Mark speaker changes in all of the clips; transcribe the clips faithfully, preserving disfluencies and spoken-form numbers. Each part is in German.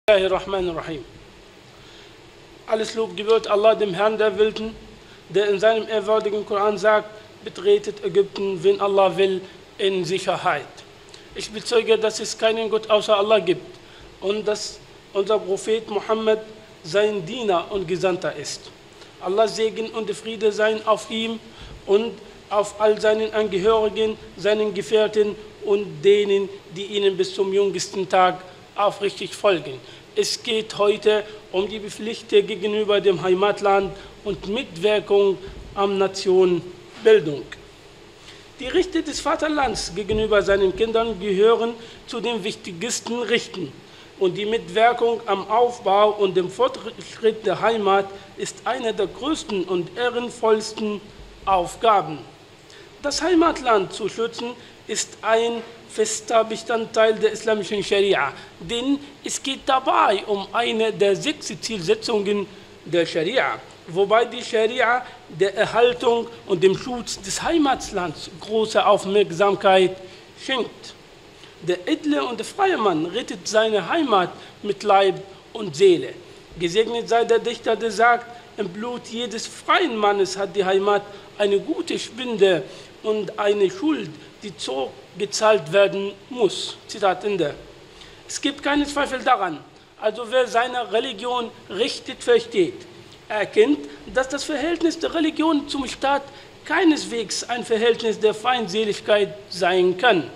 Speaker 1: Bismillahirrahmanirrahim. Alles Lob gebührt Allah, dem Herrn der Welten, der in seinem ehrwürdigen Koran sagt: Betretet Ägypten, wenn Allah will, in Sicherheit. Ich bezeuge, dass es keinen Gott außer Allah gibt und dass unser Prophet Muhammad sein Diener und Gesandter ist. Allahs Segen und Friede seien auf ihm und auf all seinen Angehörigen, seinen Gefährten und denen, die ihnen bis zum jüngsten Tag aufrichtig folgen. Es geht heute um die Pflichten gegenüber dem Heimatland und Mitwirkung am Nationenbildung. Die Rechte des Vaterlands gegenüber seinen Kindern gehören zu den wichtigsten Rechten. Und die Mitwirkung am Aufbau und dem Fortschritt der Heimat ist eine der größten und ehrenvollsten Aufgaben. Das Heimatland zu schützen ist ein fester Bestandteil der islamischen Scharia, denn es geht dabei um eine der sechs Zielsetzungen der Scharia, wobei die Scharia der Erhaltung und dem Schutz des Heimatlands große Aufmerksamkeit schenkt. Der edle und der freie Mann rettet seine Heimat mit Leib und Seele. Gesegnet sei der Dichter, der sagt: Im Blut jedes freien Mannes hat die Heimat eine gute Spende und eine Schuld, die zurückgezahlt werden muss. Zitat Ende. Es gibt keinen Zweifel daran, also wer seine Religion richtig versteht, erkennt, dass das Verhältnis der Religion zum Staat keineswegs ein Verhältnis der Feindseligkeit sein kann.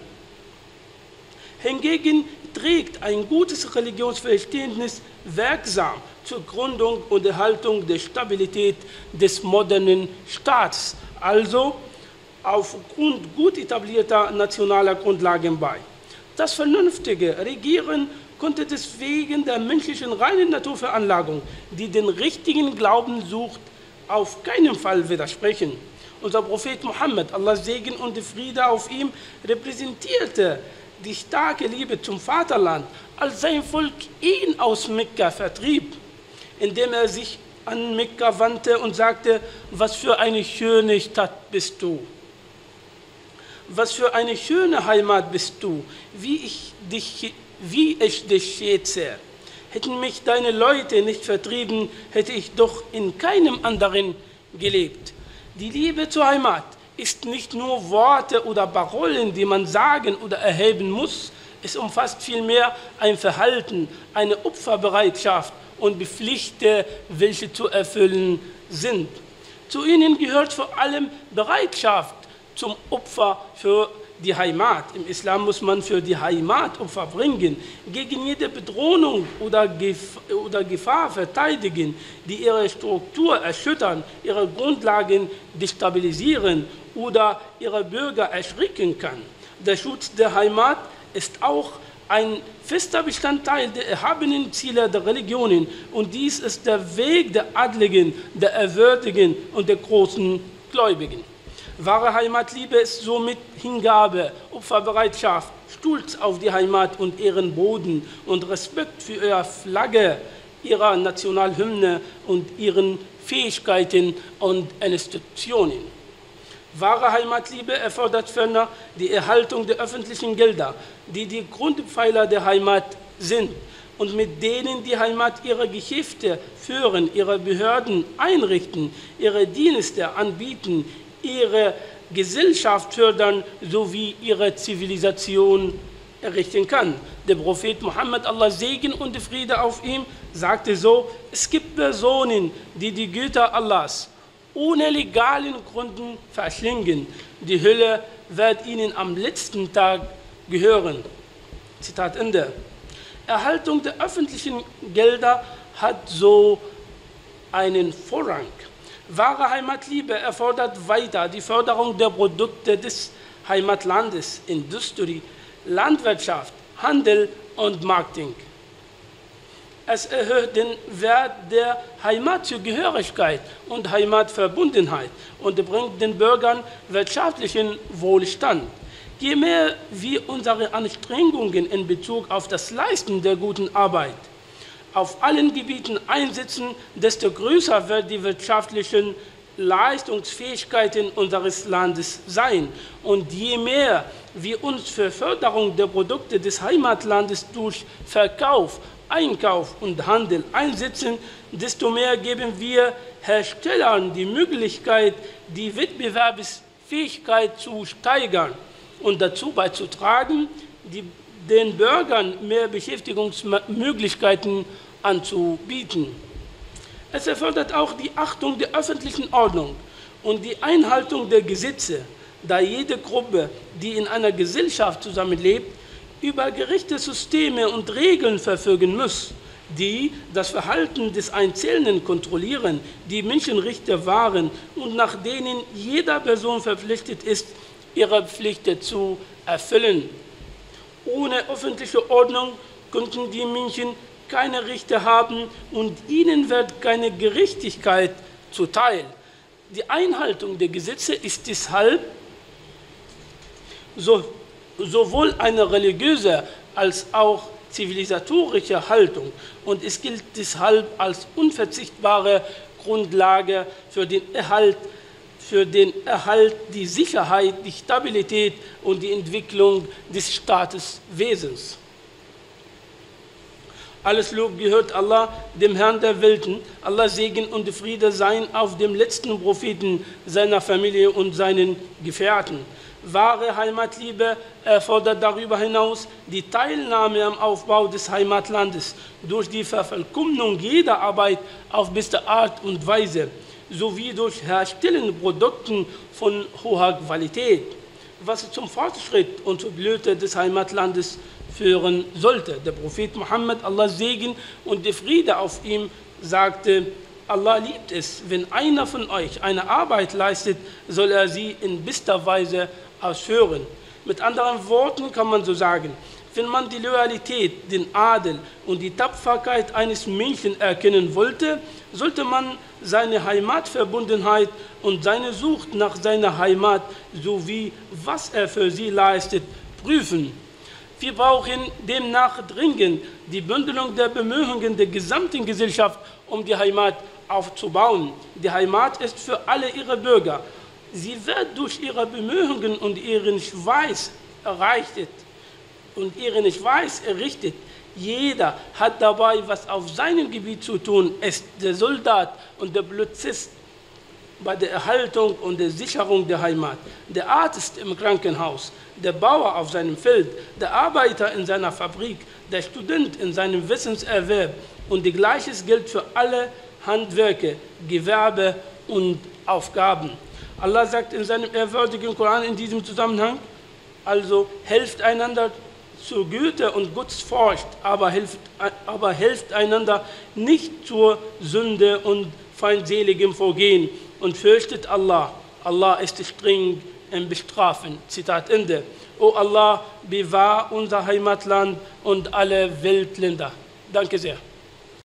Speaker 1: Hingegen trägt ein gutes Religionsverständnis wirksam zur Gründung und Erhaltung der Stabilität des modernen Staats, also aufgrund gut etablierter nationaler Grundlagen bei. Das vernünftige Regieren konnte deswegen der menschlichen reinen Naturveranlagung, die den richtigen Glauben sucht, auf keinen Fall widersprechen. Unser Prophet Muhammad, Allahs Segen und Friede auf ihm, repräsentierte die starke Liebe zum Vaterland, als sein Volk ihn aus Mekka vertrieb, indem er sich an Mekka wandte und sagte: Was für eine schöne Stadt bist du! Was für eine schöne Heimat bist du, wie ich dich, wie ich dich schätze. Hätten mich deine Leute nicht vertrieben, hätte ich doch in keinem anderen gelebt. Die Liebe zur Heimat ist nicht nur Worte oder Parolen, die man sagen oder erheben muss. Es umfasst vielmehr ein Verhalten, eine Opferbereitschaft und Pflichten, welche zu erfüllen sind. Zu ihnen gehört vor allem Bereitschaft zum Opfer für die Heimat. Im Islam muss man für die Heimat Opfer bringen, gegen jede Bedrohung oder Gefahr verteidigen, die ihre Struktur erschüttern, ihre Grundlagen destabilisieren oder ihre Bürger erschrecken kann. Der Schutz der Heimat ist auch ein fester Bestandteil der erhabenen Ziele der Religionen, und dies ist der Weg der Adligen, der Ehrwürdigen und der großen Gläubigen. Wahre Heimatliebe ist somit Hingabe, Opferbereitschaft, Stolz auf die Heimat und ihren Boden und Respekt für ihre Flagge, ihre Nationalhymne und ihren Fähigkeiten und Institutionen. Wahre Heimatliebe erfordert ferner die Erhaltung der öffentlichen Gelder, die die Grundpfeiler der Heimat sind und mit denen die Heimat ihre Geschäfte führen, ihre Behörden einrichten, ihre Dienste anbieten, ihre Gesellschaft fördern sowie ihre Zivilisation errichten kann. Der Prophet Muhammad, Allahs Segen und Friede auf ihm, sagte so: Es gibt Personen, die die Güter Allahs ohne legalen Gründen verschlingen. Die Hölle wird ihnen am letzten Tag gehören. Zitat Ende. Erhaltung der öffentlichen Gelder hat so einen Vorrang. Wahre Heimatliebe erfordert weiter die Förderung der Produkte des Heimatlandes, Industrie, Landwirtschaft, Handel und Marketing. Es erhöht den Wert der Heimatzugehörigkeit und Heimatverbundenheit und bringt den Bürgern wirtschaftlichen Wohlstand. Je mehr wir unsere Anstrengungen in Bezug auf das Leisten der guten Arbeit auf allen Gebieten einsetzen, desto größer wird die wirtschaftlichen Leistungsfähigkeiten unseres Landes sein. Und je mehr wir uns für Förderung der Produkte des Heimatlandes durch Verkauf, Einkauf und Handel einsetzen, desto mehr geben wir Herstellern die Möglichkeit, die Wettbewerbsfähigkeit zu steigern und dazu beizutragen, die, den Bürgern mehr Beschäftigungsmöglichkeiten anzubieten. Es erfordert auch die Achtung der öffentlichen Ordnung und die Einhaltung der Gesetze, da jede Gruppe, die in einer Gesellschaft zusammenlebt, über gerechte Systeme und Regeln verfügen muss, die das Verhalten des Einzelnen kontrollieren, die Menschenrechte wahren und nach denen jeder Person verpflichtet ist, ihre Pflichten zu erfüllen. Ohne öffentliche Ordnung könnten die Menschen keine Rechte haben und ihnen wird keine Gerechtigkeit zuteil. Die Einhaltung der Gesetze ist deshalb so, sowohl eine religiöse als auch zivilisatorische Haltung und es gilt deshalb als unverzichtbare Grundlage für den Erhalt, für den Erhalt, die Sicherheit, die Stabilität und die Entwicklung des Staateswesens. Alles Lob gehört Allah, dem Herrn der Welten. Allah Segen und Friede seien auf dem letzten Propheten, seiner Familie und seinen Gefährten. Wahre Heimatliebe erfordert darüber hinaus die Teilnahme am Aufbau des Heimatlandes durch die Vervollkommnung jeder Arbeit auf beste Art und Weise, sowie durch Herstellen Produkten von hoher Qualität, was zum Fortschritt und zur Blüte des Heimatlandes führen sollte. Der Prophet Muhammad, Allah Segen und der Friede auf ihm, sagte: Allah liebt es, wenn einer von euch eine Arbeit leistet, soll er sie in bester Weise ausführen. Mit anderen Worten kann man so sagen, wenn man die Loyalität, den Adel und die Tapferkeit eines Menschen erkennen wollte, sollte man seine Heimatverbundenheit und seine Sucht nach seiner Heimat sowie was er für sie leistet, prüfen. Wir brauchen demnach dringend die Bündelung der Bemühungen der gesamten Gesellschaft, um die Heimat aufzubauen. Die Heimat ist für alle ihre Bürger. Sie wird durch ihre Bemühungen und ihren Schweiß erreicht und ihren Schweiß errichtet. Jeder hat dabei, was auf seinem Gebiet zu tun ist, der Soldat und der Polizist bei der Erhaltung und der Sicherung der Heimat, der Arzt im Krankenhaus, der Bauer auf seinem Feld, der Arbeiter in seiner Fabrik, der Student in seinem Wissenserwerb und die Gleiches gilt für alle Handwerke, Gewerbe und Aufgaben. Allah sagt in seinem ehrwürdigen Koran in diesem Zusammenhang, also helft einander zur Güte und Gutsfurcht, aber helft, aber helft einander nicht zur Sünde und feindseligem Vorgehen und fürchtet Allah. Allah ist streng im Bestrafen. Zitat Ende. O Allah, bewahr unser Heimatland und alle Weltländer. Danke sehr.